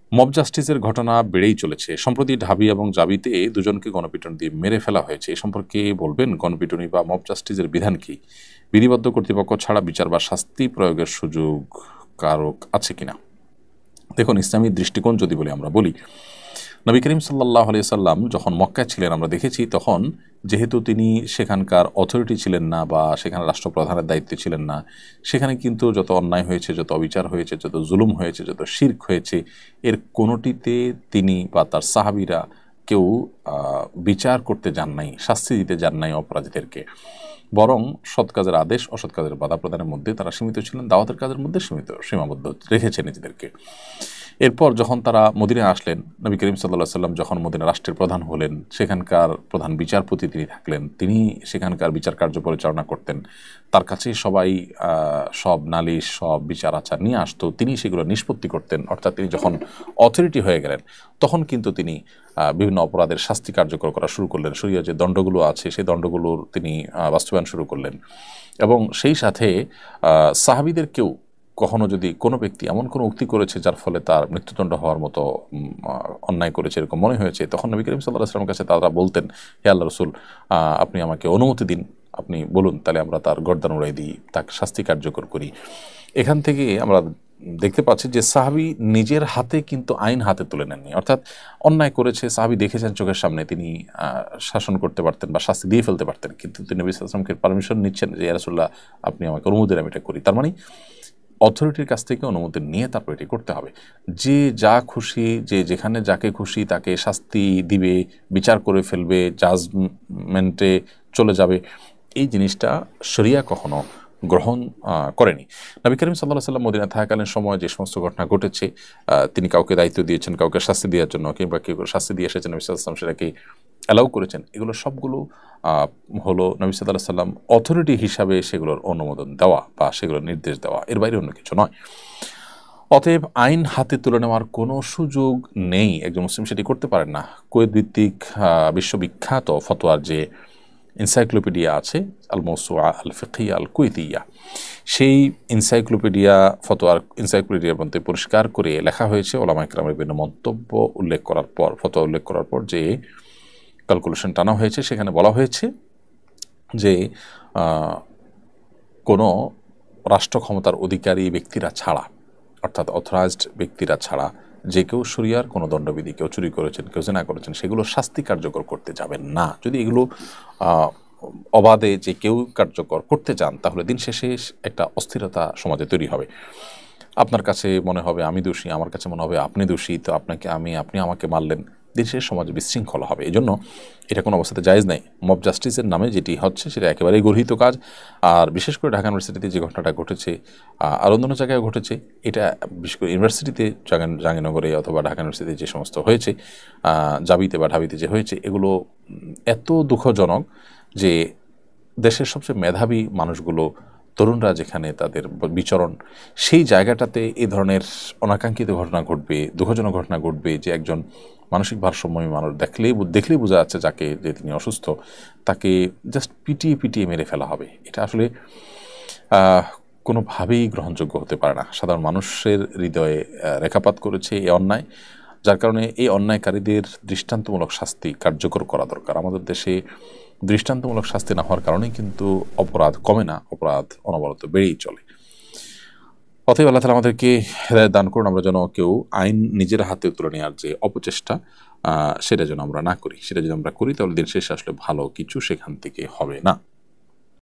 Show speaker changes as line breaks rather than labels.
Mob জাস্টিসের ঘটনা বেড়েই চলেছে। সম্প্রতি ঢাবি এবং জাবিতে দুজনকে গণপিটুনি দিয়ে মেরে ফেলা হয়েছে। এ সম্পর্কে বলবেন গণপিটুনি বা মব জাস্টিসের বিধান কি? বিধিবদ্ধ কর্তৃপক্ষ ছাড়া বিচার বা শাস্তি প্রয়োগের সুযোগ কারক আছে কিনা? দেখুন, ইসলামী দৃষ্টিকোণ যদি আমরা বলি, নবী করিম সাল্লাল্লাহু আলাইহি সাল্লাম যখন মক্কায় ছিলেন আমরা দেখেছি, তখন যেহেতু তিনি সেখানকার অথরিটি ছিলেন না বা সেখানে রাষ্ট্রপ্রধানের দায়িত্বে ছিলেন না, সেখানে কিন্তু যত অন্যায় হয়েছে, যত অবিচার হয়েছে, যত জুলুম হয়েছে, যত শিরক হয়েছে, এর কোনোটিতে তিনি বা তার সাহাবীরা কেউ বিচার করতে যান নাই, শাস্তি দিতে যান নাই অপরাধীদেরকে। বরং সৎ কাজের আদেশ, অসৎ কাজের বাধা প্রদানের মধ্যে তারা সীমিত ছিলেন, দাওয়াতের কাজের মধ্যে সীমাবদ্ধ রেখেছেন নিজেদেরকে। এরপর যখন তারা মদিনায় আসলেন, নবী করিম সাল্লাল্লাহু সাল্লাম যখন মদিনা রাষ্ট্রের প্রধান হলেন, সেখানকার প্রধান বিচারপতি তিনি থাকলেন, তিনি সেখানকার বিচার কার্য পরিচালনা করতেন। তার কাছে সবাই সব নালিশ, সব বিচার আচার নিয়ে আসতো, তিনি সেগুলো নিষ্পত্তি করতেন। অর্থাৎ তিনি যখন অথরিটি হয়ে গেলেন, তখন কিন্তু তিনি বিভিন্ন অপরাধের শাস্তি কার্যকর করা শুরু করলেন। শরীয়ত যে দণ্ডগুলো আছে সেই দণ্ডগুলোর তিনি বাস্তবায়ন শুরু করলেন। এবং সেই সাথে সাহাবীদেরকেও কখনো যদি কোনো ব্যক্তি এমন কোনো উক্তি করেছে যার ফলে তার মৃত্যুদণ্ড হওয়ার মতো অন্যায় করেছে এরকম মনে হয়েছে, তখন নবী করিম সাল্লাল্লাহু আলাইহি ওয়াসাল্লামের কাছে তারা বলতেন, হে আল্লাহ রসুল, আপনি আমাকে অনুমতি দিন, আপনি বলুন, তাহলে আমরা তার গর্দান উড়াই দিই, তাকে শাস্তি কার্যকর করি। এখান থেকে আমরা দেখতে পাচ্ছি যে সাহাবী নিজের হাতে কিন্তু আইন হাতে তুলে নেননি। অর্থাৎ অন্যায় করেছে, সাহাবী দেখেছেন চোখের সামনে, তিনি শাসন করতে পারতেন বা শাস্তি দিয়ে ফেলতে পারতেন, কিন্তু তিনি নবী সাল্লাল্লাহু আলাইহি ওয়াসাল্লামকে পারমিশন নিচ্ছেন যে ইয়া রাসূলুল্লাহ, আপনি আমাকে অনুমতি দেন, আমি এটা করি। তার মানে অথরিটির কাছ থেকে অনুমতি নিয়ে তারপর এটি করতে হবে। যে যা খুশি, যে যেখানে যাকে খুশি তাকে শাস্তি দিবে, বিচার করে ফেলবে, জাজমেন্টে চলে যাবে, এই জিনিসটা শরিয়া কখনো গ্রহণ করেনি। নবী করিম সাল্লাল্লাহু আলাইহি ওয়াসাল্লাম মদিনায় থাকাকালীন সময় যে সমস্ত ঘটনা ঘটেছে, তিনি কাউকে দায়িত্ব দিয়েছেন কাউকে শাস্তি দেওয়ার জন্য, কিংবা কেউ শাস্তি দিয়ে এসেছেন, নবী সাল্লাল্লাহু আলাইহি ওয়াসাল্লাম সেটাকে অ্যালাউ করেছেন, এগুলো সবগুলো হলো নবী সাল্লাল্লাহু আলাইহি ওয়াসাল্লাম অথরিটি হিসাবে সেগুলোর অনুমোদন দেওয়া বা সেগুলোর নির্দেশ দেওয়া, এর বাইরে অন্য কিছু নয়। অতএব আইন হাতে তুলে নেওয়ার কোনো সুযোগ নেই, একজন মুসলিম সেটি করতে পারেন না। কুয়েত ভিত্তিক বিশ্ববিখ্যাত ফতোয়ার যে এনসাইক্লোপিডিয়া আছে, আল মওসুআ আল ফিকহিয়া আল কুয়েতিয়া, সেই ফতোয়ার এনসাইক্লোপিডিয়ার মধ্যে পরিষ্কার করে লেখা হয়েছে ওলামায়ে কেরামের বিভিন্ন মন্তব্য উল্লেখ করার পর, ফতোয়া উল্লেখ করার পর যে ক্যালকুলেশন টানা হয়েছে, সেখানে বলা হয়েছে যে কোনো রাষ্ট্র ক্ষমতার অধিকারী ব্যক্তিরা ছাড়া, অর্থাৎ অথরাইজড ব্যক্তিরা ছাড়া যে কেউ শরিয়ার কোনো দণ্ডবিধি, কেউ চুরি করেছেন, কেউ জিনা করেছেন, সেগুলো শাস্তি কার্যকর করতে যাবেন না। যদি এগুলো অবাধে যে কেউ কার্যকর করতে চান, তাহলে দিন শেষে একটা অস্থিরতা সমাজে তৈরি হবে। আপনার কাছে মনে হবে আমি দোষী, আমার কাছে মনে হবে আপনি দোষী, তো আপনি আমাকে মারলেন, দেশের সমাজে বিশৃঙ্খলা হবে। এই জন্য এটা কোনো অবস্থাতে জায়েজ নেই। মব জাস্টিসের নামে যেটি হচ্ছে সেটা একেবারেই গর্হিত কাজ। আর বিশেষ করে ঢাকা ইউনিভার্সিটিতে যে ঘটনাটা ঘটেছে, আর অন্যান্য জায়গায় ঘটেছে, এটা বিশেষ করে ইউনিভার্সিটিতে, জাহাঙ্গীরনগরে অথবা ঢাকা ইউনিভার্সিটিতে যে সমস্ত হয়েছে, জাবিতে বা ঢাবিতে যে হয়েছে, এগুলো এত দুঃখজনক যে দেশের সবচেয়ে মেধাবী মানুষগুলো, তরুণরা যেখানে তাদের বিচরণ, সেই জায়গাটাতে এই ধরনের অনাকাঙ্ক্ষিত ঘটনা ঘটবে, দুঃখজনক ঘটনা ঘটবে, যে একজন মানসিক ভারসাম্যহীন মানুষ দেখলেই বোঝা যাচ্ছে যাকে, যে তিনি অসুস্থ, তাকে জাস্ট পিটিয়ে পিটিয়ে মেরে ফেলা হবে। এটা আসলে কোনোভাবেই গ্রহণযোগ্য হতে পারে না। সাধারণ মানুষের হৃদয়ে রেখাপাত করেছে এই অন্যায়, যার কারণে এই অন্যায়কারীদের দৃষ্টান্তমূলক শাস্তি কার্যকর করা দরকার। আমাদের দেশে দৃষ্টান্তমূলক শাস্তি না হওয়ার কারণেই কিন্তু অপরাধ কমে না, অপরাধ অনবরত বেড়েই চলে। অতএব আল্লাহ তাআলা আমাদেরকে হেদায়েত দান করুন, আমরা যেন কেউ আইন নিজের হাতে তুলে নেওয়ার যে অপচেষ্টা, সেটা যেন আমরা না করি। সেটা যদি আমরা করি, তাহলে দিন শেষে আসলে ভালো কিছু সেখান থেকে হবে না।